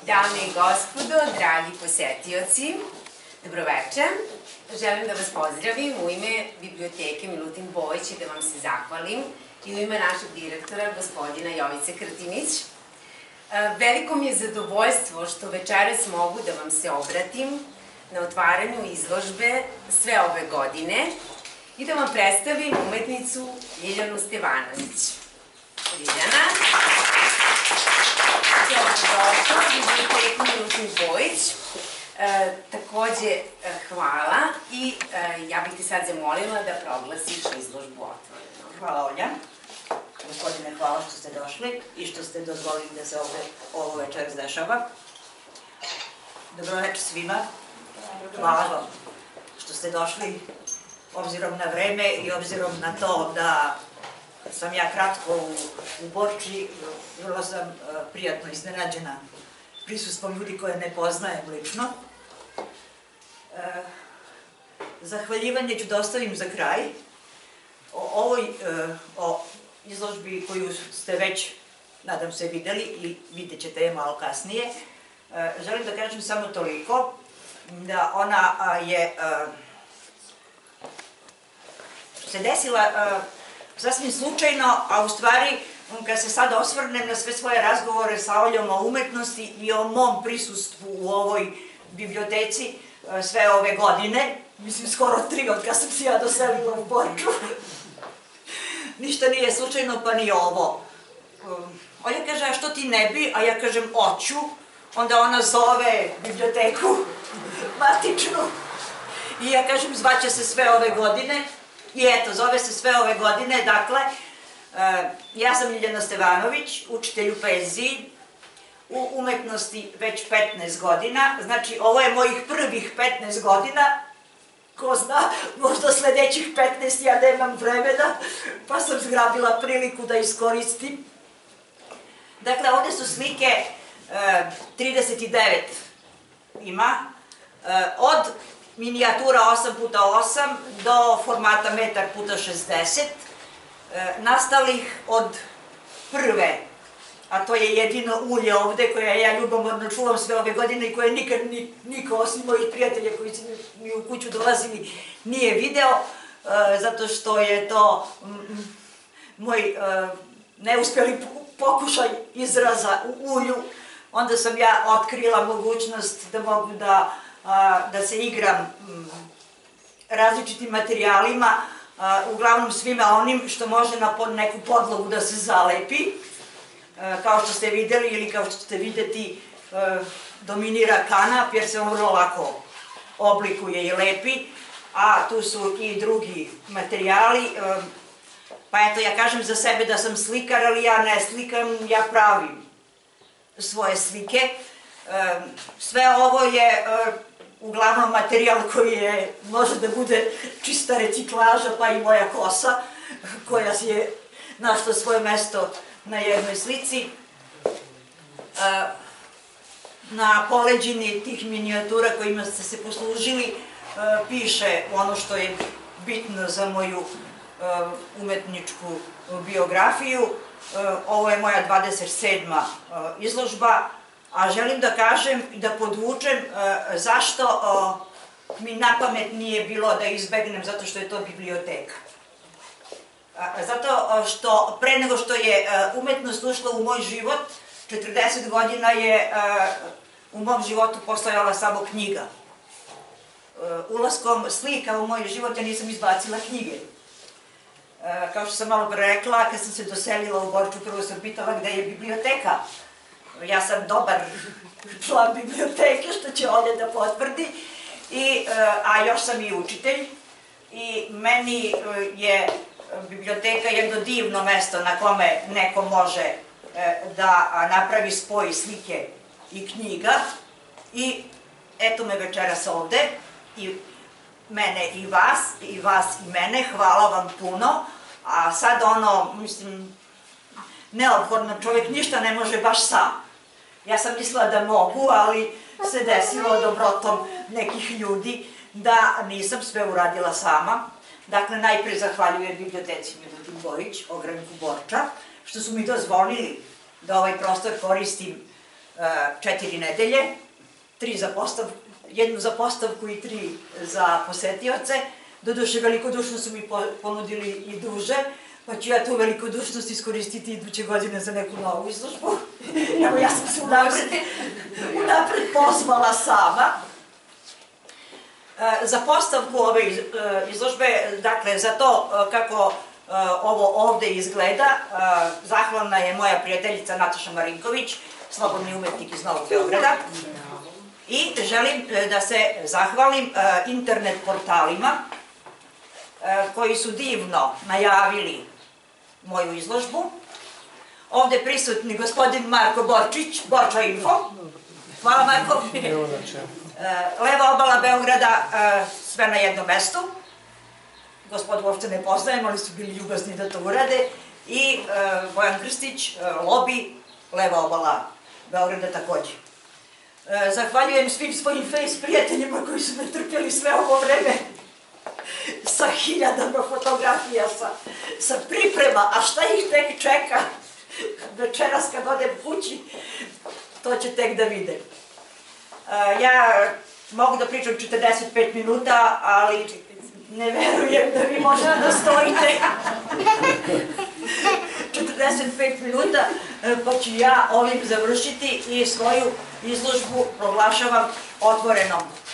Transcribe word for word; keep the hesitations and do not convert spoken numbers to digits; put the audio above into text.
Dame i gospodo, dragi posetioci, dobroveče. Želim da vas pozdravim u ime Biblioteke Milutin Bojić i da vam se zahvalim i u ime našeg direktora, gospodina Jovice Krtinić. Veliko mi je zadovoljstvo što večeras mogu da vam se obratim na otvaranju izložbe sve ove godine i da vam predstavim umetnicu Ljiljanu Stevanović. Ljiljana, dobrodošla u Biblioteku Milutin Bojić. Takođe, hvala i ja bih ti sad zamolila da proglasiš izložbu otvorenom. Hvala, Olja. Gospodine, hvala što ste došli i što ste dozvolili da se ovo večeras dešava. Dobroveče svima. Hvala vam što ste došli obzirom na vreme i obzirom na to da sam ja kratko u Borči, vrlo sam prijatno iznenađena prisustvom ljudi koje ne poznajem lično. Zahvaljivanje ću da ostavim za kraj. O ovoj izložbi koju ste već, nadam se, videli i vidjet ćete je malo kasnije, želim da kažem samo toliko da ona je se desila sasvim slučajno, a u stvari kad se sad osvrnem na sve svoje razgovore sa Oljom o umetnosti i o mom prisustvu u ovoj biblioteci sve ove godine, mislim skoro tri od kad sam se ja doselila u Borču, ništa nije slučajno pa ni ovo. Olja kaže, a što ti ne bi, a ja kažem, oću, onda ona zove biblioteku matičnu i ja kažem, zvaće se sve ove godine i eto, zove se sve ove godine, dakle, ja sam Ljiljana Stevanović, učitelj u poeziji, u umetnosti već petnaest godina, znači ovo je mojih prvih petnaest godina, ko zna, možda sledećih petnaest ja nemam vremena, pa sam zgrabila priliku da iskoristim. Dakle, ovde su slike, trideset devet ima, od minijatura osam puta osam do formata metar puta šezdeset, nastalih od prve, a to je jedino ulje ovde koje ja ljubomorno čuvam sve ove godine i koje nikad niko osim mojih prijatelja koji su mi u kuću dolazili nije video, zato što je to moj neuspjeli pokušaj izraza u ulju. Onda sam ja otkrila mogućnost da mogu da se igram različitim materijalima, uglavnom svima onim što može na neku podlogu da se zalepi. Kao što ste videli ili kao što ćete videti, dominira kanap jer se on vrlo lako oblikuje i lepi, a tu su i drugi materijali. Pa eto, ja kažem za sebe da sam slikar, ali ja ne slikam, ja pravim svoje slike. Sve ovo je uglavnom materijal koji može da bude čista reciklaža, pa i moja kosa, koja je našla svoje mesto na jednoj slici. Na poleđini tih minijatura kojima ste se poslužili piše ono što je bitno za moju umetničku biografiju. Ovo je moja dvadeset sedma izložba, a želim da kažem i da podvučem zašto mi na pamet nije bilo da izbegnem, zato što je to biblioteka. Zato što pre nego što je umetnost ušla u moj život, četrdeset godina je u mom životu postojala samo knjiga. Ulaskom slika u moj život ja nisam izbacila knjige. Kao što sam malo pre rekla, kad sam se doselila u Borču, prvo sam pitala gde je biblioteka. Ja sam dobar član biblioteke, što će Olja da potvrdi, a još sam i učitelj i meni je biblioteka jedno divno mesto na kome neko može da napravi spoj slike i knjiga i eto me večeras ovde i mene i vas, i vas i mene, hvala vam puno, a sad ono, mislim, neophodno, čovjek ništa ne može baš sam. Ja sam mislila da mogu, ali se desilo dobrotom nekih ljudi da nisam sve uradila sama. Dakle, najpre zahvaljujem Biblioteci Milutin Bojić, ogranku Borča, što su mi dozvolili da ovaj prostor koristim četiri nedelje, tri za postavku, jednu za postavku i tri za posetioce. Doduše, velikodušno su mi ponudili i duže, pa ću ja tu velikodušnost iskoristiti iduće godine za neku novu izložbu. Evo, ja sam se unapred pozvala sama. Za postavku ove izložbe, dakle, za to kako ovo ovde izgleda, zahvalna je moja prijateljica Nataša Marinković, slobodni umetnik iz Novog Beograda. I želim da se zahvalim internet portalima koji su divno najavili moju izložbu. Ovde je prisutni gospodin Marko Borčić, Borča Info. Hvala, Marko. Leva obala Beograda, sve na jednom mestu. Gospod uopšte ne poznajem, ali su bili ljubazni da to urade. I Bojan Krstić, Lobby, leva obala Beograda takođe. Zahvaljujem svim svojim face prijateljima koji su me trpjeli sve ovo vreme sa hiljadama fotografija, sa priprema, a šta ih tek čeka večeras kad odem kući, to će tek da vide. Ja mogu da pričam četrdeset pet minuta, ali ne verujem da vi možete da stojite četrdeset pet minuta, pa ću ja ovim završiti i svoju izložbu proglašavam otvorenom.